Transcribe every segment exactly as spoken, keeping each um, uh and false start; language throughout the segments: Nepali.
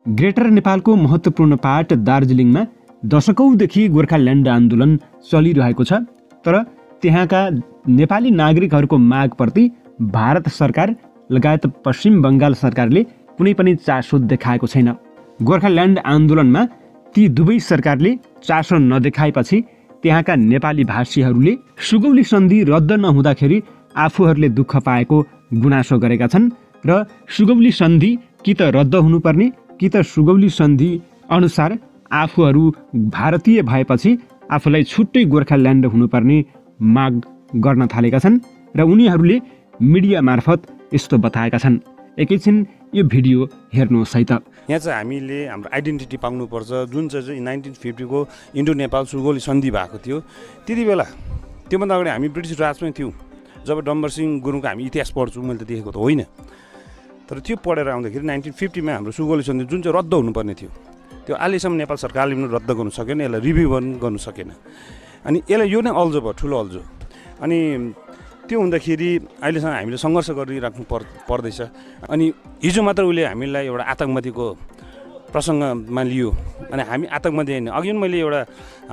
ग्रेटर नेपालको महत्त्वपूर्ण पार्ट दार्जिलिङमा दशकौंदेखि गोर्खाल्यान्ड आन्दोलन चलिरहेको छ, तर त्यहाँका नेपाली नागरिकहरूको मागप्रति भारत सरकार लगायत पश्चिम बङ्गाल सरकारले कुनै पनि चासो देखाएको छैन। गोर्खाल्यान्ड आन्दोलनमा ती दुवै सरकारले चासो नदेखाएपछि त्यहाँका नेपाली भाषीहरूले सुगौली सन्धि रद्द नहुँदाखेरि आफूहरूले दुःख पाएको गुनासो गरेका छन् र सुगौली सन्धि कि त रद्द हुनुपर्ने कि त सुगौली सन्धि अनुसार आफूहरू भारतीय भएपछि आफूलाई छुट्टै गोर्खाल्यान्ड हुनुपर्ने माग गर्न थालेका छन् र उनीहरूले मिडिया मार्फत यस्तो बताएका छन्। एकैछिन यो भिडियो हेर्नुहोस् है त। यहाँ चाहिँ हामीले हाम्रो आइडेन्टिटी पाउनुपर्छ, जुन चाहिँ नाइन्टिन फिफ्टीको इन्डो नेपाल सुगौली सन्धि भएको थियो। त्यति बेला त्योभन्दा अगाडि हामी ब्रिटिस राजमै थियौँ। जब डम्बरसिंह गुरुङको हामी इतिहास पढ्छौँ, मैले त देखेको त होइन, तर त्यो पढेर आउँदाखेरि नाइन्टिन फिफ्टीमा हाम्रो सुगौली सन्धि जुन चाहिँ रद्द हुनुपर्ने थियो, त्यो अहिलेसम्म नेपाल सरकारले पनि रद्द गर्नु सकेन, यसलाई रिभ्यू पनि गर्नु सकेन। अनि यसलाई यो नै अल्झो भयो, ठुलो अल्झो। अनि त्यो हुँदाखेरि अहिलेसम्म हामीले सङ्घर्ष गरिराख्नु पर् पर्दैछ। अनि हिजो मात्र उसले हामीलाई एउटा आतङ्कवादीको प्रसङ्गमा लियो, अनि हामी आतङ्कवादी होइन। अघि पनि मैले एउटा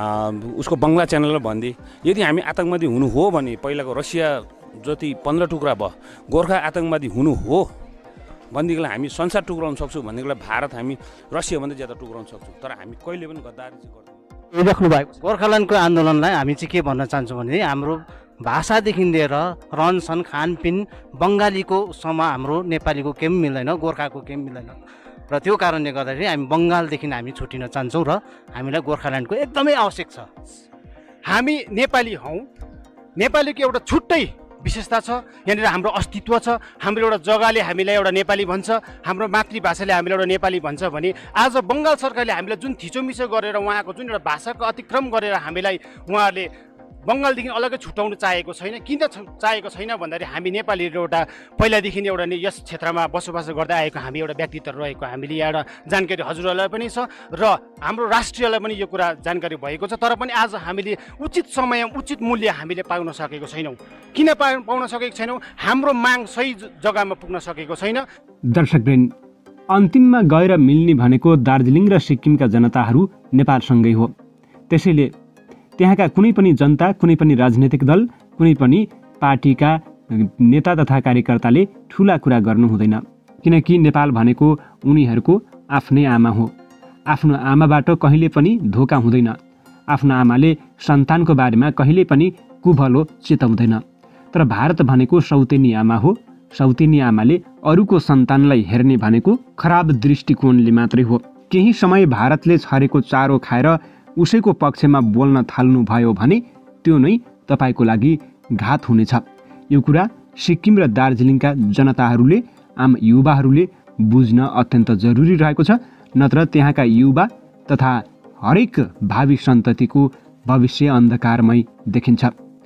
उसको बङ्गला च्यानलमा भनिदिएँ, यदि हामी आतङ्कवादी हुनु हो भने पहिलाको रसिया जति पन्ध्र टुक्रा भयो, गोर्खा आतङ्कवादी हुनु हो भनेदेखिलाई हामी संसार टुक्राउन सक्छौँ, भनेदेखिलाई भारत हामी रसियाभन्दा ज्यादा टुक्राउन सक्छौँ। तर हामी कहिले पनि गद्दारी चाहिँ गर्दैनौँ। देख्नु भएको गोर्खाल्यान्डको आन्दोलनलाई हामी चाहिँ के भन्न चाहन्छौँ भने हाम्रो भाषादेखि लिएर रहनसहन खानपिन बङ्गालीकोसम्म हाम्रो नेपालीको केही पनि मिल्दैन, गोर्खाको केही पनि मिल्दैन। र त्यो कारणले गर्दाखेरि हामी बङ्गालदेखि हामी छुटिन चाहन्छौँ र हामीलाई गोर्खाल्यान्डको एकदमै आवश्यक छ। हामी नेपाली हौँ, नेपालीको एउटा छुट्टै विशेषता छ, यहाँनिर हाम्रो अस्तित्व छ। हाम्रो एउटा जग्गाले हामीलाई एउटा नेपाली भन्छ, हाम्रो मातृभाषाले हामीलाई एउटा नेपाली भन्छ भने आज बङ्गाल सरकारले हामीलाई जुन थिचोमिचो गरेर उहाँको जुन एउटा भाषाको अतिक्रम गरेर हामीलाई उहाँहरूले बङ्गालदेखि अलग्गै छुट्याउनु चाहेको छैन। किन चाहेको छैन भन्दाखेरि हामी नेपालीहरू एउटा पहिलादेखि एउटा यस क्षेत्रमा बसोबास गर्दै आएको हामी एउटा व्यक्तित्व रहेको हामीले एउटा जानकारी हजुरहरूलाई पनि छ र हाम्रो राष्ट्रियलाई पनि यो कुरा जानकारी भएको छ। तर पनि आज हामीले उचित समय उचित मूल्य हामीले पाउन सकेको छैनौँ। किन पा पाउन सकेको छैनौँ? हाम्रो माग सही जग्गामा पुग्न सकेको छैन। दर्शकवृन्द, अन्तिममा गएर मिल्ने भनेको दार्जिलिङ र सिक्किमका जनताहरू नेपालसँगै हो। त्यसैले त्यहाँका कुनै पनि जनता, कुनै पनि राजनैतिक दल, कुनै पनि पार्टीका नेता तथा कार्यकर्ताले ठुला कुरा गर्नु हुँदैन, किनकि नेपाल भनेको उनीहरूको आफ्नै आमा हो। आफ्नो आमाबाट कहिले पनि धोका हुँदैन। आफ्नो आमाले सन्तानको बारेमा कहिले पनि कुभलो चिताउँदैन। तर भारत भनेको सौतेनी आमा हो। सौतेनी आमाले अरूको सन्तानलाई हेर्ने भनेको खराब दृष्टिकोणले मात्रै हो। केही समय भारतले छरेको चारो खाएर उसैको पक्षमा बोल्न थाल्नुभयो भने त्यो नै तपाईँको लागि घात हुनेछ। यो कुरा सिक्किम र दार्जिलिङका जनताहरूले, आम युवाहरूले बुझ्न अत्यन्त जरुरी रहेको छ, नत्र त्यहाँका युवा तथा हरेक भावी सन्ततिको भविष्य अन्धकारमय देखिन्छ।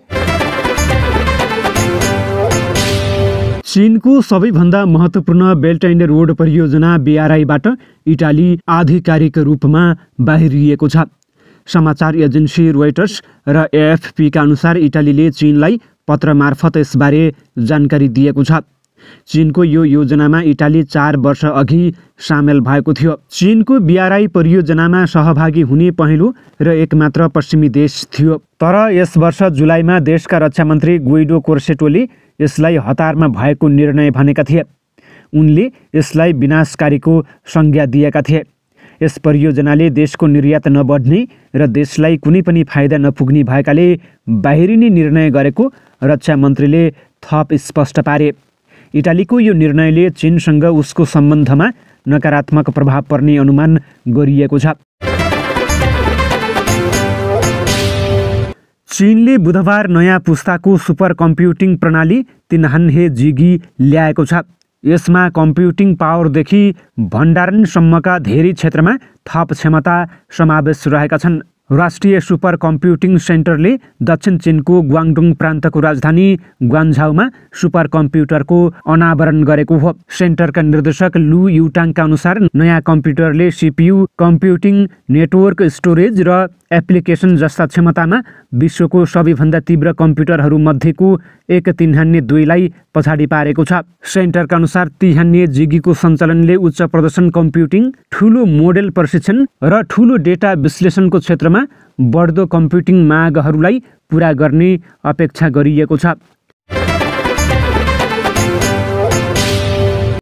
चीनको सबैभन्दा महत्त्वपूर्ण बेल्ट एन्ड रोड परियोजना बीआरआईबाट इटाली आधिकारिक रूपमा बाहिरिएको छ। समाचार एजेन्सी रोइटर्स र एएफपीका अनुसार इटालीले चीनलाई पत्र मार्फत यसबारे जानकारी दिएको छ। चीनको यो योजनामा इटाली चार वर्ष अघि सामेल भएको थियो। चीनको बीआरआई परियोजनामा सहभागी हुने पहिलो र एकमात्र पश्चिमी देश थियो। तर यस वर्ष जुलाईमा देशका रक्षा मन्त्री गुइडो कोर्सेटोले यसलाई हतारमा भएको निर्णय भनेका थिए। उनले यसलाई विनाशकारीको संज्ञा दिएका थिए। यस परियोजनाले देशको निर्यात नबढ्ने र देशलाई कुनै पनि फाइदा नपुग्ने भएकाले बाहिरिने निर्णय गरेको रक्षा मन्त्रीले थप स्पष्ट पारे। इटालीको यो निर्णयले चीनसँग उसको सम्बन्धमा नकारात्मक प्रभाव पर्ने अनुमान गरिएको छ। चीनले बुधबार नयाँ पुस्ताको सुपर कम्प्युटिङ प्रणाली तिनहान्हे जिगी ल्याएको छ। यसमा कम्प्युटिङ पावरदेखि भण्डारणसम्मका धेरै क्षेत्रमा थप क्षमता समावेश रहेका छन्। राष्ट्रिय सुपर कम्प्युटिङ सेन्टरले दक्षिण चीनको ग्वाङडोङ प्रान्तको राजधानी ग्वान्झाउमा सुपर कम्प्युटरको अनावरण गरेको हो। सेन्टरका निर्देशक लु युटाङका अनुसार नयाँ कम्प्युटरले सिपियु, कम्प्युटिङ, नेटवर्क, स्टोरेज र एप्लिकेसन जस्ता क्षमतामा विश्वको सबैभन्दा तीव्र कम्प्युटरहरू मध्येको एक तिहान्ने दुईलाई पछाडि पारेको छ। सेन्टरका अनुसार तिहान्ने जिगीको सञ्चालनले उच्च प्रदर्शन कम्प्युटिङ, ठुलो मोडेल प्रशिक्षण र ठुलो डेटा विश्लेषणको क्षेत्रमा बढ्दो कम्प्युटिङ मागहरूलाई पूरा गर्ने अपेक्षा गरिएको छ।